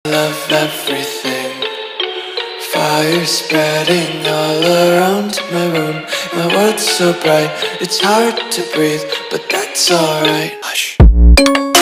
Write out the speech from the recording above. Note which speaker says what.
Speaker 1: love everything. Fire spreading all around my room. My world's so bright, it's hard to breathe, but that's alright. Hush.